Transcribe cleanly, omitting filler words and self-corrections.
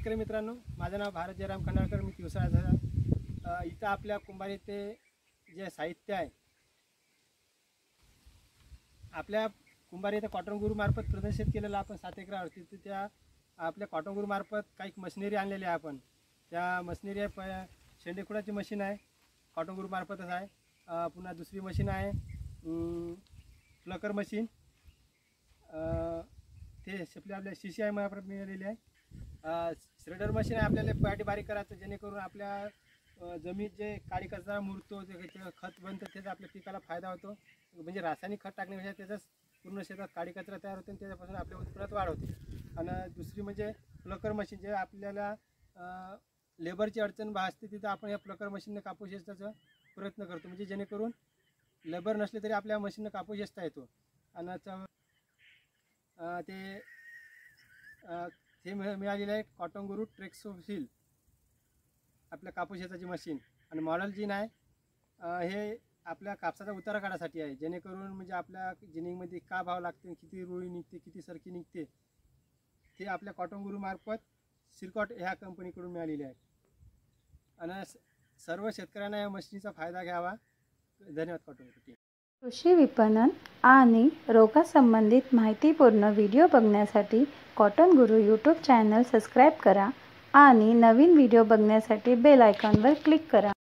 शेतकरी मित्रांनो, माझं नाव भारत जयराम खंडाळकर, मी तिवसाळा इथं आपल्या कुंभार येथे जे साहित्य आहे, आपल्या कुंभार येथे कॉटन गुरु मार्फत प्रदर्शित केलेलं आपण 7 एकरावर तिथे त्या आपल्या कॉटन गुरु मार्फत काही मशिनरी आणलेली आहे. आपण त्या मशिनरी आहे शेंडेखुडाची मशीन आहे, कॉटन गुरु मार्फतच आहे. पुन्हा दुसरी मशीन आहे प्लकर मशीन, ते आपल्या CCI मार्फत मिळालेली आहे. श्रेडर मशीन आहे आपल्याला पाटी बारीक करायचं, जेणेकरून आपल्या जमीन जे काळी कचरा मुरतो, जे खत बनतं, त्याचा आपल्या पिकाला फायदा होतो. म्हणजे रासायनिक खत टाकण्यापेक्षा त्याचाच पूर्ण शेतात काळी कचरा तयार होते आणि त्याच्यापासून आपल्या उत्पन्नात वाढ होते. आणि दुसरी म्हणजे प्लकर मशीन, जे आपल्याला लेबरची अडचण भासते तिथं आपण या प्लकर मशीनने कापू शेताचा प्रयत्न करतो, म्हणजे जेणेकरून लेबर नसले तरी आपल्या मशीनने कापू शेता येतो. आणि ते मिळालेलं आहे कॉटन गुरु ट्रेक्सोफिल आपल्या कापूस शेताची मशीन. आणि मॉडेल जीन आहे, हे आपल्या कापसाचा उतारा काढायसाठी आहे, जेणेकरून म्हणजे आपल्या जिनिंगमध्ये का भाव लागते, किती रुळी निघते, किती सरकी निघते, ते आपल्या कॉटन गुरु मार्फत सिरकॉट ह्या कंपनीकडून मिळालेले आहे. आणि सर्व शेतकऱ्यांना या मशीनचा फायदा घ्यावा. धन्यवाद. कॉटन गुरु कृषी विपणन आणि रोगासंबंधित माहितीपूर्ण व्हिडिओ बघण्यासाठी कॉटन गुरु यूट्यूब चॅनल सबस्क्राईब करा आणि नवीन व्हिडिओ बघण्यासाठी बेल आयकॉनवर क्लिक करा.